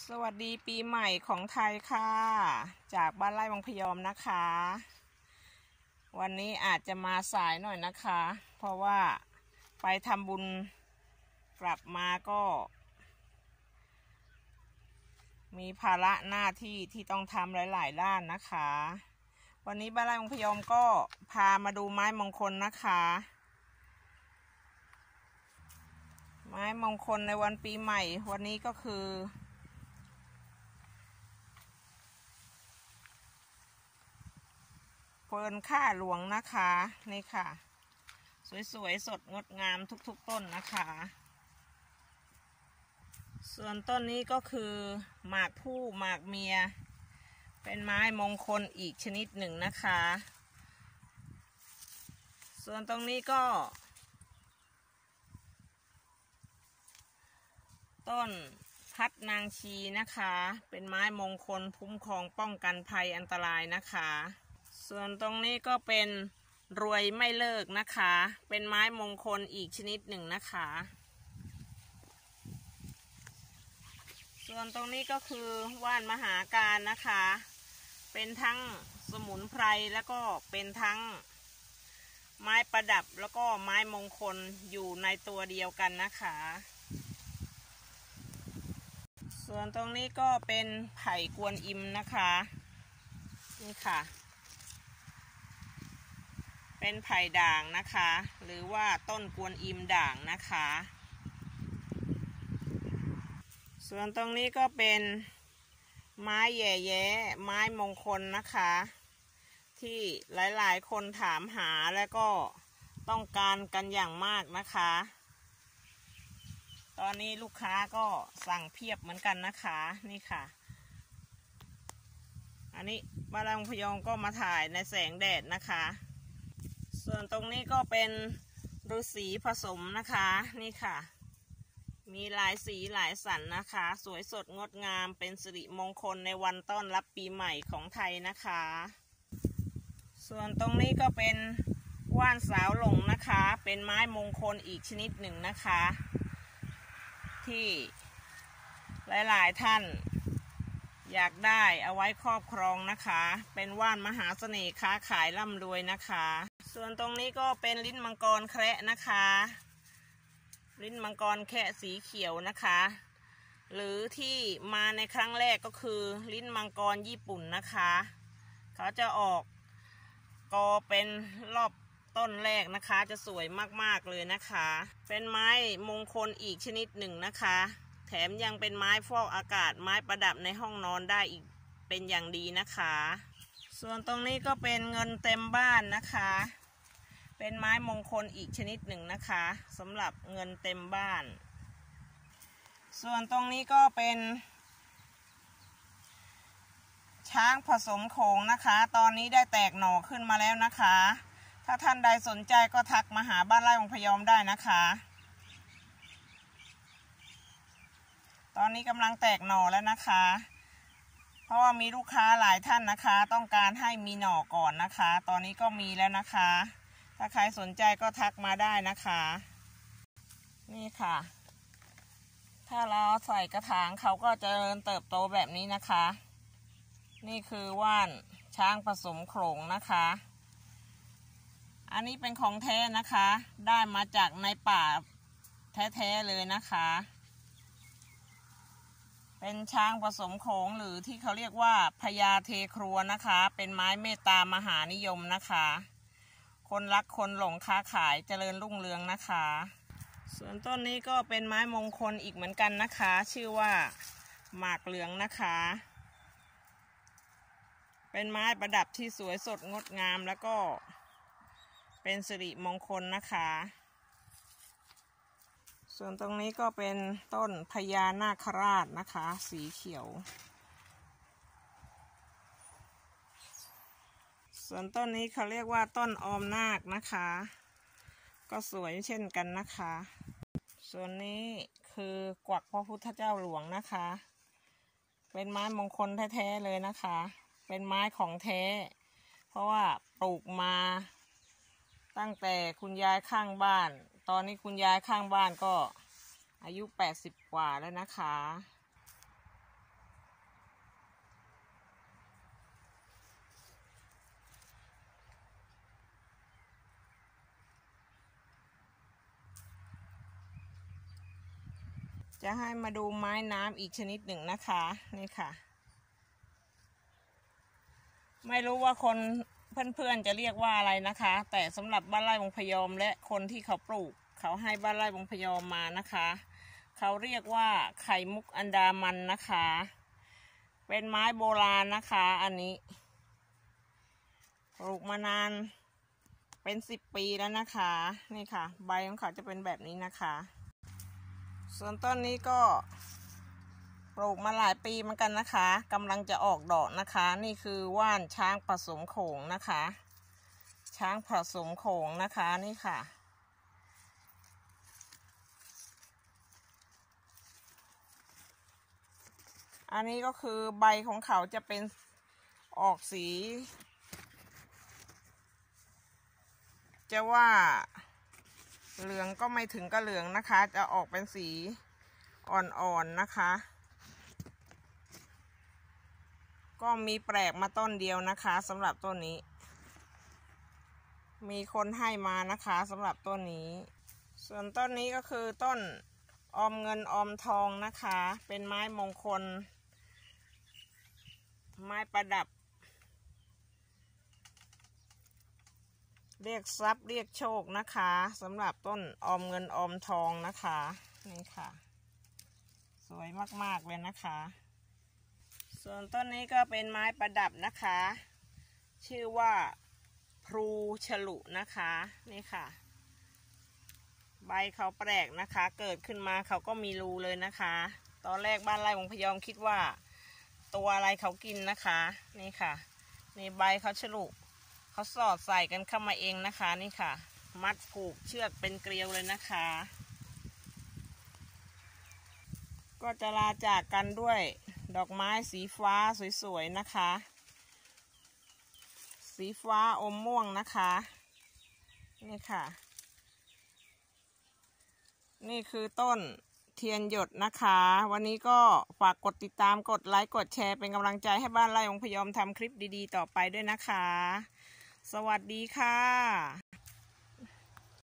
สวัสดีปีใหม่ของไทยค่ะจากบ้านไร่วังพยอมนะคะวันนี้อาจจะมาสายหน่อยนะคะเพราะว่าไปทำบุญกลับมาก็มีภาระหน้าที่ที่ต้องทำหลายๆด้านนะคะวันนี้บ้านไร่วังพยอมก็พามาดูไม้มงคลนะคะไม้มงคลในวันปีใหม่วันนี้ก็คือเฟิร์นข้าหลวงนะคะนี่ค่ะสวยๆสดงดงามทุกๆต้นนะคะส่วนต้นนี้ก็คือหมากผู้หมากเมียเป็นไม้มงคลอีกชนิดหนึ่งนะคะส่วนตรงนี้ก็ต้นพัดนางชีนะคะเป็นไม้มงคลคุ้มครองป้องกันภัยอันตรายนะคะส่วนตรงนี้ก็เป็นรวยไม่เลิกนะคะเป็นไม้มงคลอีกชนิดหนึ่งนะคะส่วนตรงนี้ก็คือว่านมหาการนะคะเป็นทั้งสมุนไพรแล้วก็เป็นทั้งไม้ประดับแล้วก็ไม้มงคลอยู่ในตัวเดียวกันนะคะส่วนตรงนี้ก็เป็นไผ่กวนอิมนะคะนี่ค่ะเป็นไผ่ด่างนะคะหรือว่าต้นกวนอิมด่างนะคะส่วนตรงนี้ก็เป็นไม้แย่แย้ไม้มงคลนะคะที่หลายๆคนถามหาและก็ต้องการกันอย่างมากนะคะตอนนี้ลูกค้าก็สั่งเพียบเหมือนกันนะคะนี่ค่ะอันนี้บ้านไร่วังพยอมก็มาถ่ายในแสงแดดนะคะส่วนตรงนี้ก็เป็นฤาษีผสมนะคะนี่ค่ะมีหลายสีหลายสันนะคะสวยสดงดงามเป็นสิริมงคลในวันต้อนรับปีใหม่ของไทยนะคะส่วนตรงนี้ก็เป็นว่านสาวหลงนะคะเป็นไม้มงคลอีกชนิดหนึ่งนะคะที่หลายๆท่านอยากได้เอาไว้ครอบครองนะคะเป็นว่านมหาเสน่ห์ค้าขายร่ำรวยนะคะส่วนตรงนี้ก็เป็นลิ้นมังกรแคระนะคะลิ้นมังกรแคะสีเขียวนะคะหรือที่มาในครั้งแรกก็คือลิ้นมังกรญี่ปุ่นนะคะเขาจะออกกอเป็นรอบต้นแรกนะคะจะสวยมากๆเลยนะคะเป็นไม้มงคลอีกชนิดหนึ่งนะคะแถมยังเป็นไม้ฟอกอากาศไม้ประดับในห้องนอนได้อีกเป็นอย่างดีนะคะส่วนตรงนี้ก็เป็นเงินเต็มบ้านนะคะเป็นไม้มงคลอีกชนิดหนึ่งนะคะสำหรับเงินเต็มบ้านส่วนตรงนี้ก็เป็นช้างผสมโขงนะคะตอนนี้ได้แตกหน่อขึ้นมาแล้วนะคะถ้าท่านใดสนใจก็ทักมาหาบ้านไร่วังพยอมได้นะคะตอนนี้กำลังแตกหน่อแล้วนะคะเพราะว่ามีลูกค้าหลายท่านนะคะต้องการให้มีหน่อก่อนนะคะตอนนี้ก็มีแล้วนะคะถ้าใครสนใจก็ทักมาได้นะคะนี่ค่ะถ้าเราใส่กระถางเขาก็จะเติบโตแบบนี้นะคะนี่คือว่านช้างผสมโขลงนะคะอันนี้เป็นของแท้นะคะได้มาจากในป่าแท้ๆเลยนะคะเป็นช้างผสมโขลงหรือที่เขาเรียกว่าพญาเทครัวนะคะเป็นไม้เมตตามหานิยมนะคะคนรักคนหลงค้าขายเจริญรุ่งเรืองนะคะส่วนต้นนี้ก็เป็นไม้มงคลอีกเหมือนกันนะคะชื่อว่าหมากเหลืองนะคะเป็นไม้ประดับที่สวยสดงดงามแล้วก็เป็นสิริมงคลนะคะส่วนตรงนี้ก็เป็นต้นพญานาคราชนะคะสีเขียวส่วนต้นนี้เขาเรียกว่าต้นออมนาคนะคะก็สวยเช่นกันนะคะส่วนนี้คือกวักพระพุทธเจ้าหลวงนะคะเป็นไม้มงคลแท้ๆเลยนะคะเป็นไม้ของแท้เพราะว่าปลูกมาตั้งแต่คุณยายข้างบ้านตอนนี้คุณยายข้างบ้านก็อายุ80 กว่าแล้วนะคะจะให้มาดูไม้น้ำอีกชนิดหนึ่งนะคะนี่ค่ะไม่รู้ว่าคนเพื่อนๆจะเรียกว่าอะไรนะคะแต่สำหรับบ้านไร่วงพยอมและคนที่เขาปลูกเขาให้บ้านไร่วงพยอมมานะคะเขาเรียกว่าไข่มุกอันดามันนะคะเป็นไม้โบราณนะคะอันนี้ปลูกมานานเป็น10 ปีแล้วนะคะนี่ค่ะใบของเขาจะเป็นแบบนี้นะคะส่วนต้นนี้ก็ปลูกมาหลายปีเหมือนกันนะคะกำลังจะออกดอกนะคะนี่คือว่านช้างผสมโขงนะคะช้างผสมโขงนะคะนี่ค่ะอันนี้ก็คือใบของเขาจะเป็นออกสีจะว่าเหลืองก็ไม่ถึงกับเหลืองนะคะจะออกเป็นสีอ่อนๆนะคะก็มีแปลกมาต้นเดียวนะคะสำหรับต้นนี้มีคนให้มานะคะสำหรับต้นนี้ส่วนต้นนี้ก็คือต้นออมเงินออมทองนะคะเป็นไม้มงคลไม้ประดับเรียกทรัพย์เรียกโชคนะคะสำหรับต้นออมเงินออมทองนะคะนี่ค่ะสวยมากๆเลยนะคะส่วนต้นนี้ก็เป็นไม้ประดับนะคะชื่อว่าพลูฉลุนะคะนี่ค่ะใบเขาแปลกนะคะเกิดขึ้นมาเขาก็มีรูเลยนะคะตอนแรกบ้านไร่วงพยอมคิดว่าตัวอะไรเขากินนะคะนี่ค่ะนี่ใบเขาฉลุเขาสอดใส่กันเข้ามาเองนะคะนี่ค่ะมัดผูกเชือกเป็นเกลียวเลยนะคะก็จะลาจากกันด้วยดอกไม้สีฟ้าสวยๆนะคะสีฟ้าอมม่วงนะคะนี่ค่ะนี่คือต้นเทียนหยดนะคะวันนี้ก็ฝากกดติดตามกดไลค์กดแชร์เป็นกำลังใจให้บ้านไร่วงพยอมทำคลิปดีๆต่อไปด้วยนะคะสวัสดีค่ะ